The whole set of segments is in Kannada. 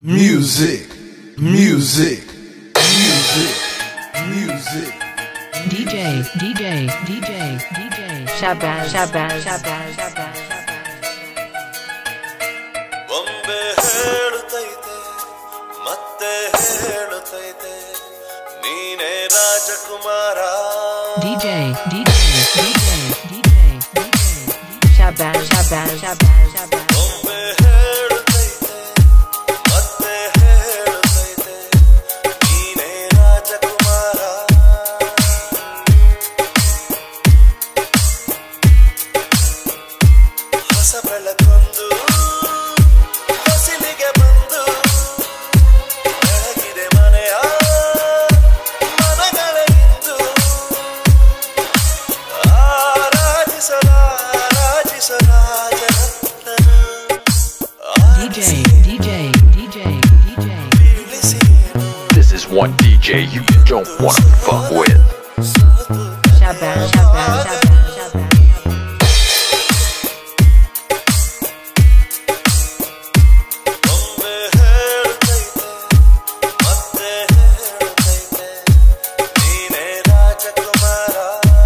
Music, music, music, music. DJ. Shabazz. ಬೊಂಬೆ ಹೇಳುತ್ತೈತೆ ಮತ್ತೆ ಹೇಳುತ್ತೈತೆ ನೀನೇ ರಾಜಕುಮಾರ DJ. Shabazz. ಬೊಂಬೆ ಹೇಳುತ್ತೈತೆ ಮತ್ತೆ ಹೇಳುತ್ತೈತೆ ನೀನೇ ರಾಜಕುಮಾರ ಹೊಸ ಬೆಳಕೊಂದು ಹೊಸಿಲಿಗೆ ಬಂದು ಬೆಳಗಿದೆ ಮನೆಯ ಮನಗಳಿಂದು ರಾಜರತ್ನನು DJ. This is one DJ you don't wanna fuck with. Shabazz. ಬೊಂಬೆ ಹೇಳುತ್ತೈತೆ ಮತ್ತೆ ಹೇಳುತ್ತೈತೆ ನೀನೇ ರಾಜಕುಮಾರ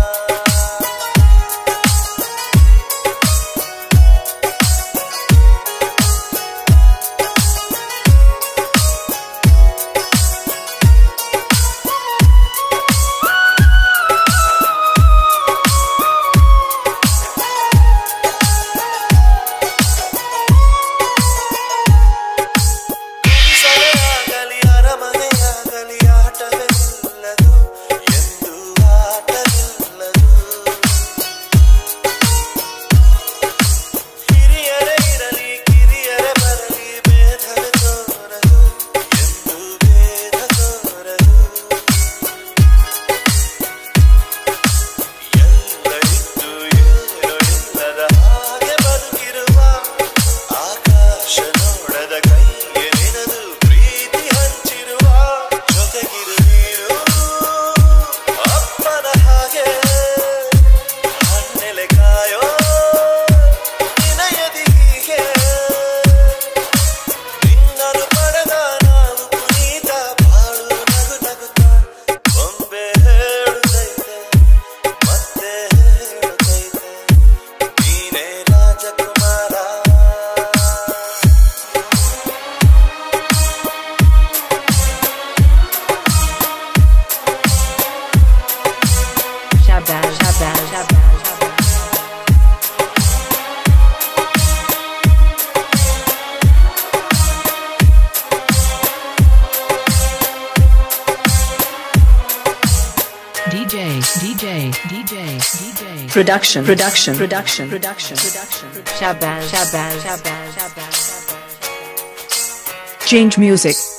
ಸರೆಯಾಗಲಿ ಅರಮನೆಯಾಗಲಿ ಆಟವಿಲ್ಲದು ಎಂದು ಆಟವಿಲ್ಲದು ಹಿರಿಯರೇ ಇರಲಿ ಕಿರಿಯರೇ ಬರಲಿ ಭೇದವೇ ತೋರದು ಎಂದು ಭೇದ ತೋರದು ಎಲ್ಲ ಇದ್ದು ಏನೋ ಇಲ್ಲದ ಹಾಗೆ ಬದುಕಿರುವ ಆಕಾಶ ನೋಡದ ಕೈಗೆ ನಿನದು ಪ್ರೀತಿ ಹಂಚಿರುವ ಜೊತೆಗಿರು ನೀನು ಅಪ್ಪನ ಹಾಗೆ ಹಣ್ಣೆಲೆ ಕಾಯೋ ನಿನಯದಿ ಹೀಗೆ ನಿನ್ನನ್ನು ಪಡೆದ ನಾವು ಪುನೀತ ಬಾಳು ನಗುತ್ತ ಬೊಂಬೆ ಹೇಳುತ್ತೈತೆ ಮತ್ತೆ ಹೇಳುತ್ತೈತೆ ನೀನೇ ರಾಜಕುಮಾರ Shabazz. DJ. Production. Shabazz. Change music.